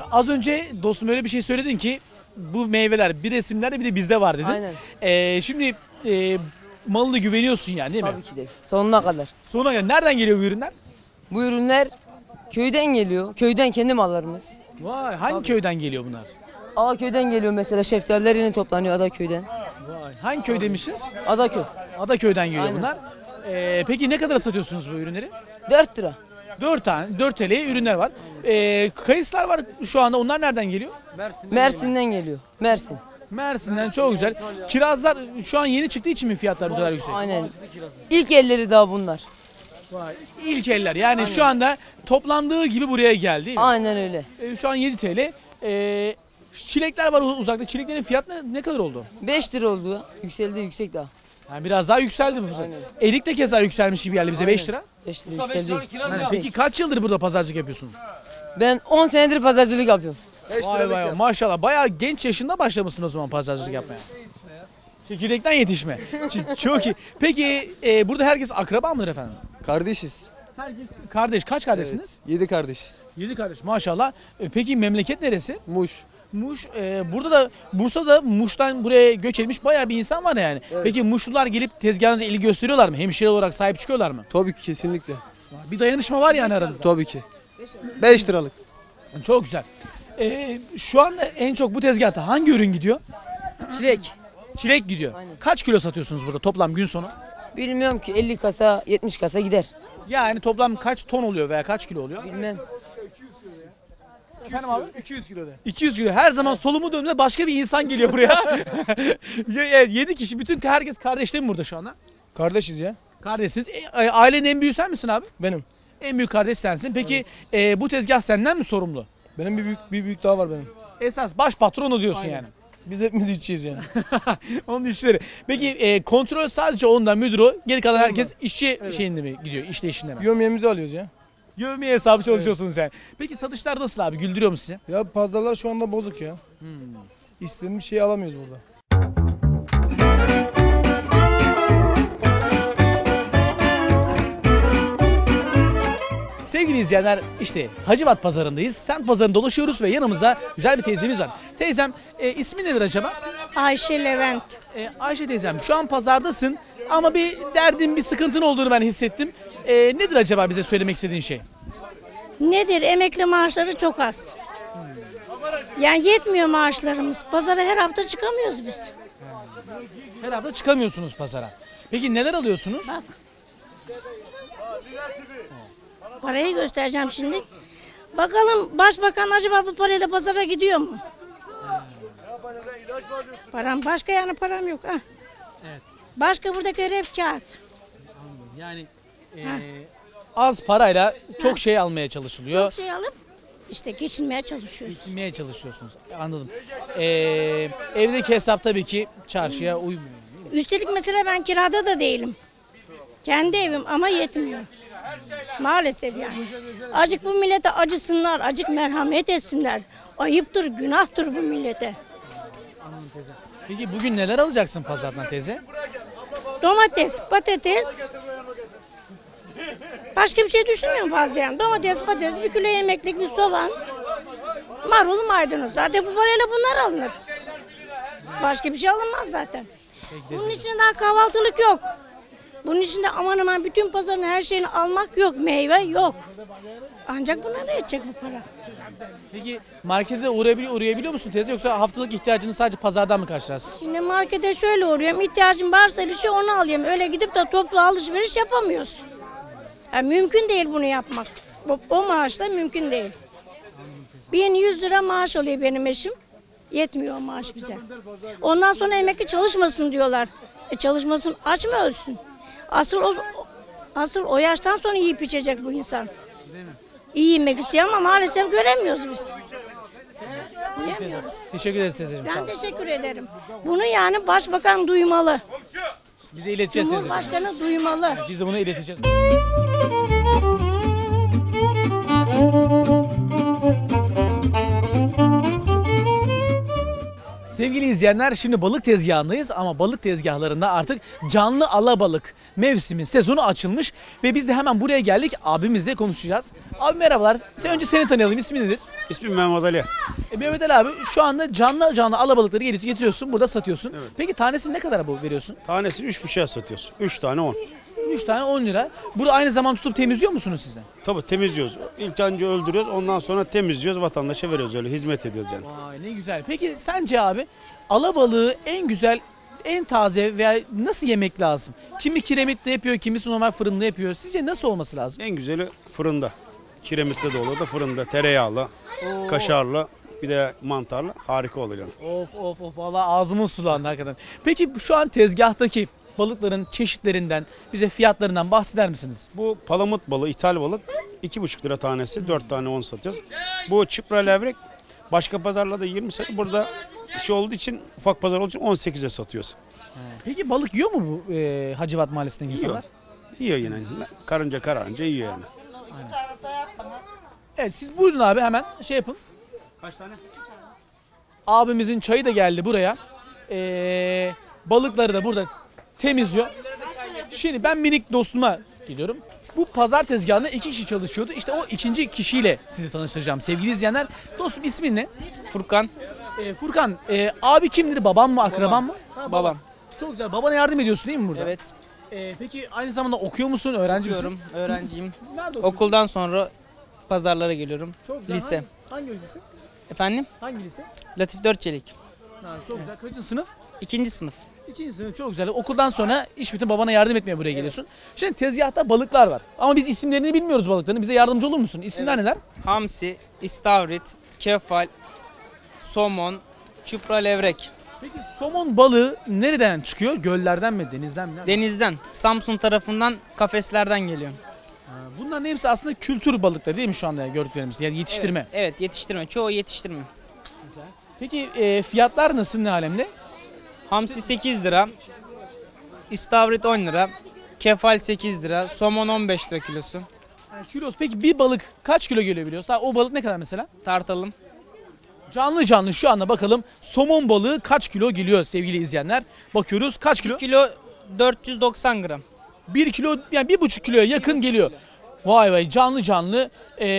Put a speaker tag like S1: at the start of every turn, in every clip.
S1: az önce dostum öyle bir şey söyledin ki bu meyveler bir resimlerde bir de bizde var dedin.
S2: Aynen.
S1: Şimdi malına güveniyorsun yani değil mi?
S2: Tabii ki de. Sonuna kadar.
S1: Sonra nereden geliyor bu ürünler?
S2: Bu ürünler köyden geliyor. Köyden kendi mallarımız.
S1: Vay, hangi köyden geliyor bunlar?
S2: Köyden geliyor mesela. Şeftaliler yine toplanıyor Adaköy'den.
S1: Vay, hangi köy demişsiniz?
S2: Adaköy.
S1: Adaköy'den geliyor
S2: Aynen.
S1: bunlar. Peki ne kadar satıyorsunuz bu ürünleri?
S2: 4 lira.
S1: 4 TL'ye ürünler var. Kayısılar var şu anda, onlar nereden geliyor?
S2: Mersin'den geliyor. Mersin.
S1: Mersin'den, çok güzel. Kirazlar şu an yeni çıktığı için mi fiyatlar bu kadar yüksek?
S2: Aynen. İlk elleri daha bunlar.
S1: Vay, İlk eller yani şu anda toplandığı gibi buraya geldi değil mi?
S2: Aynen öyle.
S1: Şu an 7 TL. Çilekler var uzakta. Çileklerin fiyatı ne kadar oldu?
S2: 5 lira oldu. Yükseldi, yüksek daha.
S1: Yani biraz daha yükseldi bu sefer.
S2: Aynen.
S1: Erik de keza yükselmiş gibi geldi bize, 5 lira.
S2: 5 lira yükseldi.
S1: Yani peki kaç yıldır burada pazarcılık yapıyorsun?
S2: Ben 10 senedir pazarcılık yapıyorum.
S1: Vay vay, maşallah bayağı genç yaşında başlamışsın o zaman pazarcılık yapmaya. Çekirdekten yetişme. Çok iyi. Peki burada herkes akraba mıdır efendim?
S3: Kardeşiz.
S1: Herkes kardeş. Kaç kardeşsiniz?
S3: 7 kardeşiz.
S1: 7 kardeş maşallah. Peki memleket neresi?
S3: Muş.
S1: Muş. Burada da Bursa'da Muş'tan buraya göç etmiş bayağı bir insan var yani.
S3: Evet.
S1: Peki Muşlular gelip tezgahınıza ilgi gösteriyorlar mı? Hemşire olarak sahip çıkıyorlar mı?
S3: Tabii ki, kesinlikle.
S1: Bir dayanışma var yani aranızda.
S3: Tabii ki. 5 liralık.
S1: Çok güzel. Şu anda en çok bu tezgahta hangi ürün gidiyor?
S2: Çilek.
S1: Çilek gidiyor.
S2: Aynen.
S1: Kaç kilo satıyorsunuz burada toplam gün sonu?
S2: Bilmiyorum ki 50 kasa 70 kasa gider.
S1: Yani toplam kaç ton oluyor veya kaç kilo oluyor?
S2: Bilmem.
S1: Efendim abi? 200 kilo de. 200 kilo. Her zaman solumu döndüğümde başka bir insan geliyor buraya. 7 kişi. Herkes kardeş değil mi burada şu anda?
S4: Kardeşiz ya.
S1: Kardeşsiniz. Ailenin en büyüğü sen misin abi?
S4: Benim.
S1: En büyük kardeş sensin. Peki bu tezgah senden mi sorumlu?
S4: Benim bir büyük daha var benim.
S1: Esas baş patronu diyorsun
S4: Aynen.
S1: yani.
S4: Biz hepimiz içiyiz yani.
S1: Onun işleri. Peki kontrol sadece onda, müdür o. Geri kalan herkes işçi şeyinde mi gidiyor? İşleyişinde mi?
S4: Yövmiyemizi alıyoruz ya.
S1: Yövmiye hesabı çalışıyorsun sen. Peki satışlar nasıl abi? Güldürüyor mu sizi?
S4: Ya pazarlar şu anda bozuk ya. İstediğimiz şeyi alamıyoruz burada.
S1: Sevgili izleyenler, işte Hacivat Pazarı'ndayız. Semt Pazarı'nda dolaşıyoruz ve yanımızda güzel bir teyzemiz var. Teyzem ismi nedir acaba?
S5: Ayşe Levent.
S1: Ayşe teyzem, şu an pazardasın ama bir derdin, bir sıkıntın olduğunu ben hissettim. Nedir acaba bize söylemek istediğin şey?
S5: Nedir? Emekli maaşları çok az. Yani yetmiyor maaşlarımız. Pazara her hafta çıkamıyoruz biz.
S1: Her hafta çıkamıyorsunuz pazara. Peki neler alıyorsunuz?
S5: Bak. Parayı göstereceğim şimdi. Bakalım başbakan acaba bu parayla pazara gidiyor mu? Param başka, yani param yok. Ha.
S1: Evet.
S5: Başka buradakiler hep kağıt.
S1: Yani az parayla çok şey almaya çalışılıyor.
S5: Çok şey alıp işte geçinmeye çalışıyoruz.
S1: Geçinmeye çalışıyorsunuz. Anladım. Evdeki hesap tabii ki çarşıya uymuyor.
S5: Üstelik mesela ben kirada da değilim. Kendi evim ama yetmiyor. Maalesef yani. Acık bu millete acısınlar, acık merhamet etsinler. Ayıptır, günahtır bu millete.
S1: Anladım teyze. Peki bugün neler alacaksın pazardan teyze?
S5: Domates, patates. Başka bir şey düşünmüyorum fazla yani. Domates, patates, bir kilo yemeklik, bir soğan. Marul, maydanoz. Zaten bu parayla bunlar alınır. Başka bir şey alınmaz zaten. Bunun için daha kahvaltılık yok. Bunun içinde aman aman bütün pazarın her şeyini almak yok. Meyve yok. Ancak buna ne edecek bu para?
S1: Peki markete de uğrayabiliyor musun teyze, yoksa haftalık ihtiyacını sadece pazardan mı karşılarsın?
S5: Şimdi markete şöyle uğruyorum. İhtiyacım varsa bir şey onu alayım. Öyle gidip de toplu alışveriş yapamıyoruz. Yani mümkün değil bunu yapmak. O maaşla mümkün değil. 1100 lira maaş alıyor benim eşim. Yetmiyor o maaş bize. Ondan sonra emekli çalışmasın diyorlar. Çalışmasın, aç mı ölsün? Asıl o yaştan sonra yiyip içecek bu insan. İyi yemek istiyor ama maalesef göremiyoruz biz. Bilemiyoruz.
S1: Teşekkür ederiz teyzeciğim. Sağ
S5: Ben
S1: olun.
S5: teşekkür ederim. Bunu yani başbakan duymalı.
S1: Bize ileteceğiz teyzeciğim.
S5: Cumhurbaşkanı duymalı.
S1: Biz de bunu ileteceğiz. Sevgili izleyenler şimdi balık tezgahındayız ama balık tezgahlarında artık canlı alabalık mevsimi, sezonu açılmış ve biz de hemen buraya geldik. Abimizle konuşacağız. Abi merhabalar. Önce seni tanıyalım. İsmin nedir?
S6: İsmim Mehmet Ali.
S1: Mehmet Ali abi şu anda canlı alabalıkları getiriyorsun, burada satıyorsun.
S6: Evet.
S1: Peki tanesini ne kadar veriyorsun?
S6: Tanesini 3,5'a satıyoruz. 3 tane 10.
S1: 3 tane 10 lira. Burada aynı zamanda tutup temizliyor musunuz siz de?
S6: Tabii temizliyoruz. İlk önce öldürüyoruz, ondan sonra temizliyoruz, vatandaşa veriyoruz, öyle hizmet ediyoruz yani.
S1: Vay ne güzel. Peki sence abi alabalığı en güzel, en taze veya nasıl yemek lazım? Kimi kiremitte yapıyor, kimisi normal fırında yapıyor. Sizce nasıl olması lazım?
S6: En güzeli fırında. Kiremitte de olur da fırında, tereyağlı, kaşarlı, bir de mantarlı harika olur yani.
S1: Of valla ağzımız sulandı hakikaten. Peki şu an tezgahtaki balıkların çeşitlerinden, bize fiyatlarından bahseder misiniz?
S6: Bu palamut balığı, ithal balık 2,5 lira tanesi, 4 tane 10 satıyoruz. Bu çıpra levrek başka pazarlarda 20 satıyor. Burada şey olduğu için, ufak pazar olduğu için 18'e satıyoruz.
S1: Peki balık yiyor mu bu Hacivat Mahallesi'ndeki insanlar?
S6: Yiyor yine. Karınca kararınca yiyor yani.
S1: Evet siz buyurun abi hemen şey yapın.
S6: Kaç tane?
S1: Abimizin çayı da geldi buraya. Balıkları da burada temizliyor. Şimdi ben minik dostuma gidiyorum. Bu pazar tezgahında 2 kişi çalışıyordu. İşte o ikinci kişiyle sizi tanıştıracağım sevgili izleyenler. Dostum ismin ne?
S2: Furkan.
S1: Furkan. Abi kimdir? Babam mı? Akraban mı?
S2: Babam.
S1: Çok güzel. Babana yardım ediyorsun değil mi burada?
S2: Evet.
S1: Peki aynı zamanda okuyor musun? Öğrenci misin?
S2: Okuyorum. Öğrenciyim.
S1: Nerede okuyorsun?
S2: Okuldan sonra pazarlara geliyorum.
S1: Çok güzel.
S2: Lise.
S1: Hangi lise?
S2: Efendim?
S1: Hangi lise?
S2: Latif Dörtçelik.
S1: Çok güzel. Kaçıncı sınıf?
S2: 2. sınıf.
S1: İkinci sınıf çok güzel. Okuldan sonra iş bitti babana yardım etmeye buraya geliyorsun. Şimdi tezgahta balıklar var. Ama biz isimlerini bilmiyoruz balıkların. Bize yardımcı olur musun? İsimler neler?
S2: Hamsi, istavrit, kefal, somon, çupra levrek.
S1: Peki somon balığı nereden çıkıyor? Göllerden mi? Denizden mi?
S2: Denizden, Samsun tarafından kafeslerden geliyor.
S1: Bunların hepsi aslında kültür balıkları değil mi şu anda gördüklerimiz? Yani yetiştirme.
S2: Evet, yetiştirme. Çoğu yetiştirme.
S1: Peki fiyatlar nasıl, ne alemde?
S2: Hamsi 8 lira, istavrit 10 lira, kefal 8 lira, somon 15 lira kilosu.
S1: Kilosu. Peki bir balık kaç kilo geliyor biliyorsun? O balık ne kadar mesela?
S2: Tartalım.
S1: Canlı şu anda bakalım somon balığı kaç kilo geliyor sevgili izleyenler. Bakıyoruz kaç kilo?
S2: Kilo 490 gram.
S1: 1 kilo yani 1,5 kiloya yakın geliyor. Vay canlı.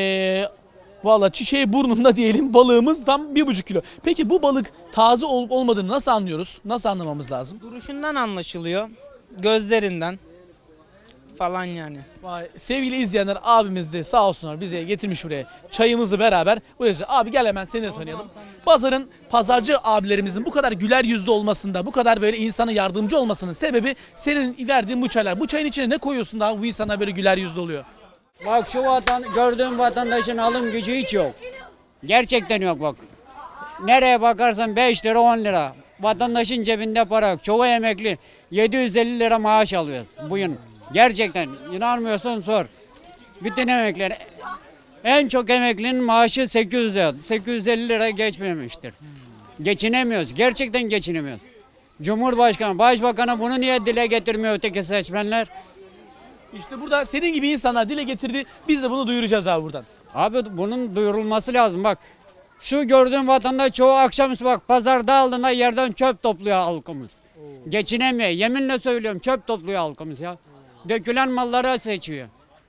S1: Valla çiçeği burnunda diyelim balığımız tam 1,5 kilo. Peki bu balık taze olup olmadığını nasıl anlıyoruz? Nasıl anlamamız lazım?
S2: Duruşundan anlaşılıyor. Gözlerinden falan yani.
S1: Vay, sevgili izleyenler abimiz de sağ olsunlar bize getirmiş buraya çayımızı beraber. Abi gel hemen seni de tanıyalım. Pazarcı abilerimizin bu kadar güler yüzlü olmasında, bu kadar böyle insana yardımcı olmasının sebebi senin verdiğin bu çaylar. Bu çayın içine ne koyuyorsun da bu insanlar böyle güler yüzlü oluyor?
S7: Bak şu gördüğüm vatandaşın alım gücü hiç yok. Gerçekten yok bak. Nereye bakarsan 5 lira 10 lira. Vatandaşın cebinde para yok. Çoğu emekli 750 lira maaş alıyoruz bugün. Gerçekten inanmıyorsan sor. Bütün emekliler. En çok emeklinin maaşı 800 lira. 850 lira geçmemiştir. Geçinemiyoruz. Gerçekten geçinemiyoruz. Cumhurbaşkanı, başbakanı bunu niye dile getirmiyor öteki seçmenler?
S1: İşte burada senin gibi insanlar dile getirdi. Biz de bunu duyuracağız abi buradan.
S7: Abi bunun duyurulması lazım bak. Şu gördüğün vatandaş çoğu akşamüstü bak pazarda aldığında yerden çöp topluyor halkımız. Geçinemiyor. Yeminle söylüyorum çöp topluyor halkımız ya. Dökülen malları seçiyor.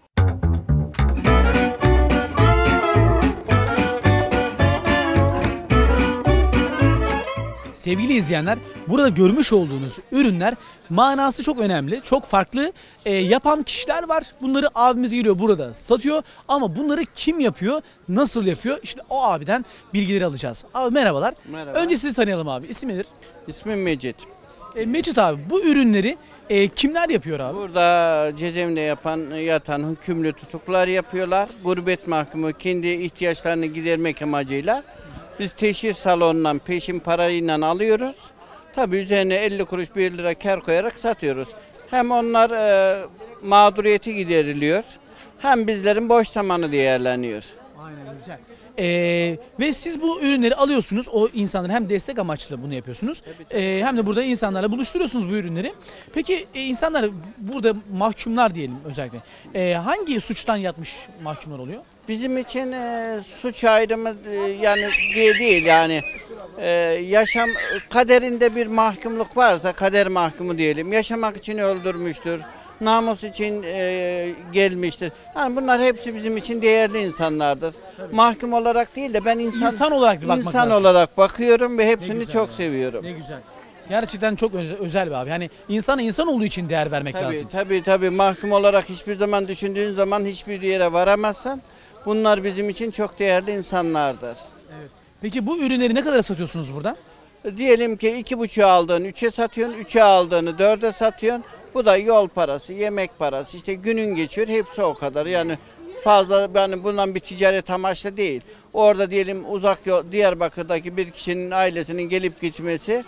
S1: Sevgili izleyenler, burada görmüş olduğunuz ürünler manası çok önemli, çok farklı. Yapan kişiler var. Bunları abimiz geliyor burada satıyor. Ama bunları kim yapıyor, nasıl yapıyor? İşte o abiden bilgileri alacağız. Abi merhabalar.
S8: Merhaba.
S1: Önce sizi tanıyalım abi. İsim nedir?
S8: İsmim Mecit.
S1: Mecit abi, bu ürünleri kimler yapıyor abi?
S8: Burada cezaevinde yatan hükümlü tutuklular yapıyorlar. Gurbet mahkumu kendi ihtiyaçlarını gidermek amacıyla biz teşhir salonundan peşin parayla alıyoruz. Tabii üzerine 50 kuruş 1 lira kar koyarak satıyoruz. Hem onlar mağduriyeti gideriliyor hem bizlerin boş zamanı değerleniyor.
S1: Aynen güzel. Ve siz bu ürünleri alıyorsunuz. O insanların hem destek amaçlı bunu yapıyorsunuz. Hem de burada insanlarla buluşturuyorsunuz bu ürünleri. Peki insanlar burada mahkumlar diyelim özellikle. Hangi suçtan yatmış mahkumlar oluyor?
S8: Bizim için suç ayrımı yani diye değil yani yaşam kaderinde bir mahkumluk varsa kader mahkumu diyelim. Yaşamak için öldürmüştür. Namus için gelmiştir. Yani bunlar hepsi bizim için değerli insanlardır. Mahkum olarak değil de ben
S1: İnsan olarak bir bakmak
S8: insan
S1: lazım.
S8: olarak bakıyorum ve hepsini
S1: güzel
S8: çok
S1: ya.
S8: seviyorum.
S1: Ne güzel. Gerçekten çok özel bir abi. Yani insana insan olduğu için değer vermek lazım.
S8: Tabii mahkum olarak hiçbir zaman düşündüğün zaman hiçbir yere varamazsan bunlar bizim için çok değerli insanlardır.
S1: Peki bu ürünleri ne kadar satıyorsunuz burada?
S8: Diyelim ki 2,5 aldığını 3'e satıyorsun, 3'e aldığını 4'e satıyorsun. Bu da yol parası, yemek parası, işte günün geçiyor, hepsi o kadar. Yani fazla yani bundan bir ticaret amaçlı değil. Orada diyelim uzak yol, Diyarbakır'daki bir kişinin ailesinin gelip gitmesi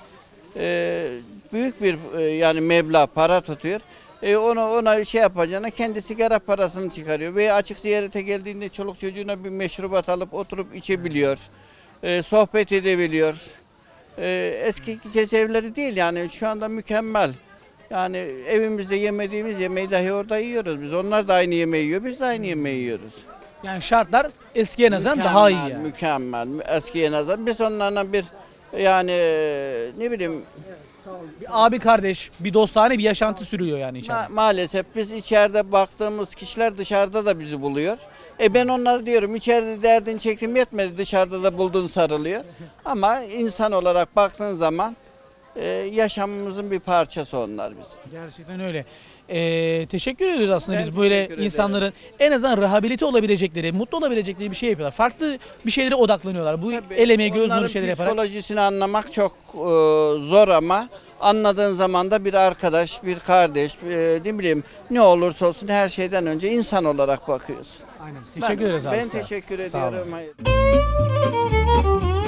S8: büyük bir yani meblağ para tutuyor. Ona şey yapacağına kendi sigara parasını çıkarıyor ve açık ziyarete geldiğinde çoluk çocuğuna bir meşrubat alıp oturup içebiliyor. Sohbet edebiliyor. Eski cezaevleri değil yani şu anda mükemmel. Yani evimizde yemediğimiz yemeği dahi orada yiyoruz biz. Onlar da aynı yemeği yiyor, biz de aynı yemeği yiyoruz.
S1: Yani şartlar eskiye nazaran daha iyi yani.
S8: Mükemmel, eskiye nazaran. Biz onlarla bir yani ne bileyim
S1: Bir abi kardeş, bir dostane bir yaşantı sürüyor yani içeride.
S8: maalesef biz içeride baktığımız kişiler dışarıda da bizi buluyor. Ben onlara diyorum içeride derdin çektim yetmedi dışarıda da buldun sarılıyor. Ama insan olarak baktığın zaman yaşamımızın bir parçası onlar bizim.
S1: Gerçekten öyle. Teşekkür ediyoruz aslında
S8: Ben
S1: biz böyle
S8: teşekkür ederim.
S1: insanların en azından rehabilite olabilecekleri, mutlu olabilecekleri bir şey yapıyorlar. Farklı bir şeylere odaklanıyorlar. Bu el emeği, göz nuru
S8: Onların
S1: şeyler yaparak.
S8: psikolojisini anlamak çok zor ama anladığın zaman da bir arkadaş, bir kardeş, ne bileyim ne olursa olsun her şeyden önce insan olarak bakıyoruz.
S1: Aynen. Teşekkür ederiz abi.
S8: Ben
S1: size.
S8: teşekkür
S1: Sağ olun.
S8: ediyorum. Hayır.